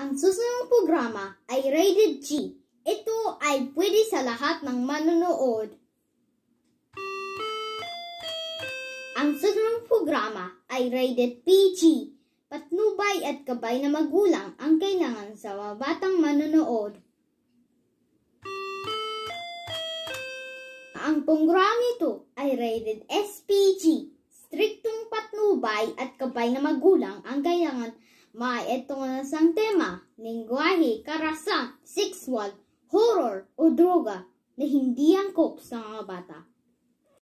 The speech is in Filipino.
Ang susunod programa ay rated G. Ito ay pwede sa lahat ng manonood. Ang susunod programa ay rated PG. Patnubay at gabay na magulang ang kailangan sa mga batang manonood. Ang programa ito ay rated SPG. Striktong patnubay at gabay na magulang ang kailangan. Maitong nasang tema, lengguwahe, karahasan, sexual, horror o droga na hindi angkop sa mga bata.